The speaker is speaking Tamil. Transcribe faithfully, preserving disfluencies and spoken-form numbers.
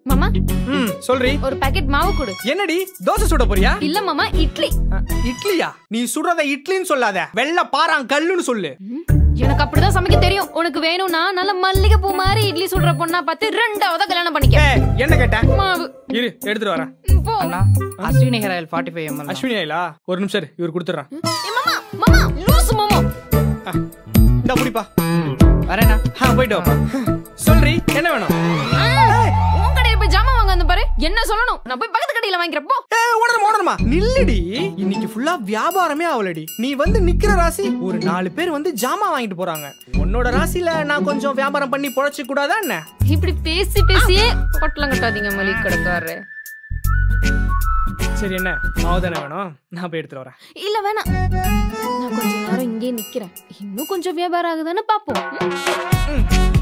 மாமா ம் சொல்றி. ஒரு பாக்கெட் மாவு கொடு. என்னடி தோசை சுட போறியா? இல்ல மாமா இட்லி. இட்லியா? நீ சுடுறத இட்லின்னு சொல்லாத, வெள்ள பாறாங் கல்லுன்னு சொல்லு. எனக்கு அப்படிதான் சமைக்க தெரியும். உனக்கு வேணும்னா நல்ல மல்லிகை பூ மாதிரி இட்லி சுடுற பொண்ணா பார்த்து ரெண்டாவதா கல்யாணம் பண்ணிக்க. என்ன கேட்ட? மாவு இரு எடுத்துட்டு வரேன். அண்ணா அஸ்வினி ஹேர் ஆயில் நாற்பத்தி ஐந்து எம்எல். அஸ்வினி ஆயிலா? ஒரு நிமிஷம் இவர் கொடுத்துறான். மாமா மாமா லூசு மாமா. இந்த புடிப்பா. வரேனா? ஹா போய்ட்டு வாப்பா. சொல்றி என்ன வேணும்? உன் கடையில போய் ஜாமான் வாங்க வந்து பாரு. என்ன சொல்லணும்? நான் போய் பக்கத்து கடையில வாங்கிக்கிறப்போ. ஏய் ஓடறமா ஓடறமா. நில்லுடி. இன்னைக்கு ஃபுல்லா வியாபாரமே ஆவலடி. நீ வந்து நிக்கிற ராசி ஒரு நாலு பேர் வந்து ஜாமான் வாங்கிட்டு போறாங்க. உன்னோட ராசில நான் கொஞ்சம் வியாபாரம் பண்ணி பொழைச்சு கூடாதா என்ன? இப்படி பேசி பேசியே பொட்டலம் கட்டாதீங்க மளிகை கடைக்காரரே. சரி என்ன மாவுதானே வேணும்? நான் போய் எடுத்துட்டு வரேன். இல்ல வேணாம், நான் கொஞ்ச நேரம் இங்கே நிக்கிறேன். இன்னும் கொஞ்சம் வியாபாரம் ஆகுதான்னு பாப்போம்.